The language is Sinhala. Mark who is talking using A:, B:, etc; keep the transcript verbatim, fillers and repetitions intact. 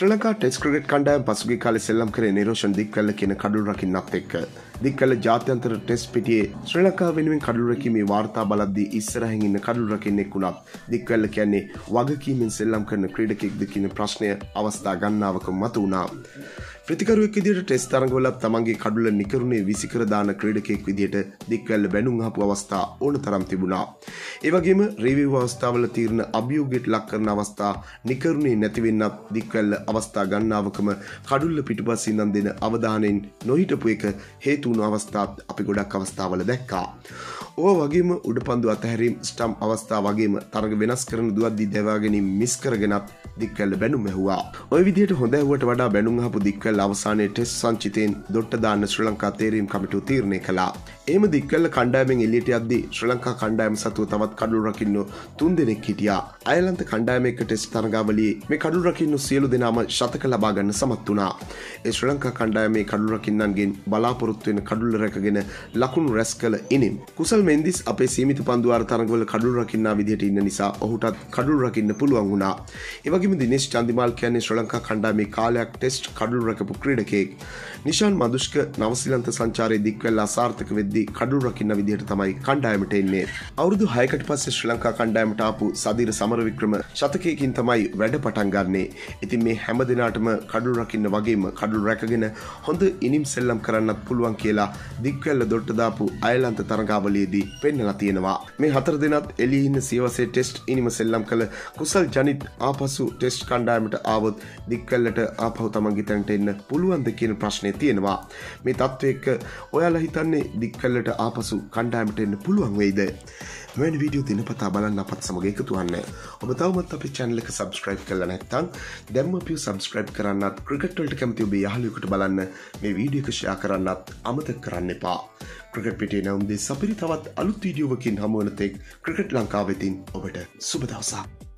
A: ශ්‍රී ලංකා ටෙස්ට් ක්‍රිකට් කණ්ඩායම පසුගිය කාලේ සෙල්ලම් කරේ නිරෝෂන් දික්වැල්ල කියන කඩුළු රකින්නත් එක්ක. දික්වැල්ල ජාත්‍යන්තර ටෙස්ට් පිටියේ ශ්‍රී ලංකාව වෙනුවෙන් කඩුළු රැකීමේ වාර්තා බලද්දී ඉස්සරහින් ඉන්න කඩුළු රකින්නෙක් වුණත් දික්වැල්ල කියන්නේ වගකීමෙන් සෙල්ලම් කරන ක්‍රීඩකෙක්ද කියන ප්‍රශ්නය අවස්ථා ගණනාවක මතුවුණා. ප්‍රතිකරුවෙක් විදිහට ටෙස්ට් තරඟවල තමන්ගේ කඩුල්ල නිකරුණේ විසිකර දාන ක්‍රීඩකෙක් විදිහට දික්වැල්ල බැනුම් අහපු අවස්ථා ඕන තරම් තිබුණා. ඒ වගේම රිවිව් අවස්ථාවල තීරණ අභියෝගයට ලක් කරන අවස්ථා නිකරුණේ නැති වෙන්නත් දික්වැල්ල අවස්ථා ගණනාවකම කඩුල්ල පිටුපසින් ඉඳන් දෙන අවධානයෙන් නොහිටපු එක හේතු වුණු අවස්ථාත් අපි ගොඩක් අවස්ථාවල දැක්කා. ඕවා වගේම උඩපන්දු අතහැරීම් ස්ටම්ප් අවස්ථා වගේම තරඟ වෙනස් කරන දුවද්දී දැවා ගැනීම මිස් කරගෙනත් දික්වැල්ල බැනුම් ඇහුවා. ওই විදිහට හොඳ ඇහුවට වඩා බැනුම් අහපු දික්වැල්ල අවසානයේ ටෙස්ට් සංචිතයෙන් දොට්ට දාන්න ශ්‍රී ලංකා තේරීම් කමිටුව තීරණය කළා. එහෙම දික්වැල්ල කණ්ඩායමෙන් එළියට යද්දී ශ්‍රී ලංකා කණ්ඩායම සතුව තවත් කඩුළු රකින්නෝ තුන් දෙනෙක් හිටියා. අයර්ලන්ත කණ්ඩායම එක්ක ටෙස්ට් තරඟාවලියේ මේ කඩුළු රකින්නෝ සියලු දෙනාම ශතක ලබා ගන්න සමත් වුණා. ඒ ශ්‍රී ලංකා කණ්ඩායමේ කඩුළු රකින්නන්ගෙන් බලාපොරොත්තු වෙන කඩුල්ල රැකගෙන ලකුණු රැස් කළ ඉනිම් කුසල් මෙන්දිස් අපේ සීමිත පන්දුවාර තරඟවල කඩුළු රකින්නා විදිහට ඉන්න නිසා ඔහුටත් කඩුළු රකින්න පුළුවන් වුණා. ඒ වගේම දිනේෂ් චන්දිමාල් කියන්නේ ශ්‍රී ලංකා කණ්ඩායමේ කාලයක් ටෙස්ට් කඩුළු රැකපු ක්‍රීඩකයෙක්. නිෂාන් මදුෂ්ක නවසීලන්ත සංචාරයේ දික්වැල්ල අසාර්ථක වෙද්දී කඩුළු රකින්න විදිහට තමයි කණ්ඩායමට එන්නේ. අවුරුදු හයකට පස්සේ ශ්‍රී ලංකා කණ්ඩායමට ආපු සදීර සමරවික්‍රම ශතකයකින් තමයි වැඩ පටන් ගන්නෙ. ඉතින් මේ හැම දිනාටම කඩුළු රකින්න වගේම කඩුළු රැකගෙන හොඳ ඉනිම් සෙල්ලම් කරන්නත් පුළුවන් කියලා දික්වැල්ල දොට්ට දාපු අයර්ලන්ත තරඟාවලියේදී පෙන්නලා තියෙනවා. මේ හතර දෙනාත් එළියේ ඉන්න සියවසේ ටෙස්ට් ඉනිම සෙල්ලම් කළ කුසල් ජනිත් ආපසු ටෙස්ට් කණ්ඩායමට ආවොත් දික්වැල්ලට ආපහු තමන්ගේ තැනට එන්න පුළුවන්ද කියන ප්‍රශ්නේ තියෙනවා. මේ තත්ත්වය එක්ක ඔයාලා හිතන්නේ දික්වැල්ලට ආපසු කණ්ඩායමට එන්න පුළුවන් වෙයිද? මෙවැනි වීඩියෝ දිනපතා බලන්න අපත් සමග එකතු වන්න. ඔබ තවමත් අපේ channel එක subscribe කරලා නැත්නම් දැන්ම අපිව subscribe කරන්නත් ක්‍රිකට් වලට කැමති ඔබේ යාළුවෙකුට බලන්න මේ වීඩියෝ එක share කරන්නත් අමතක කරන්න එපා. ක්‍රිකට් පිටේ නම් දෙස් අපිට තවත් අලුත් වීඩියෝවකින් හමු වෙන තෙක් ක්‍රිකට් ලංකාව වෙතින් ඔබට සුබ දවසක්.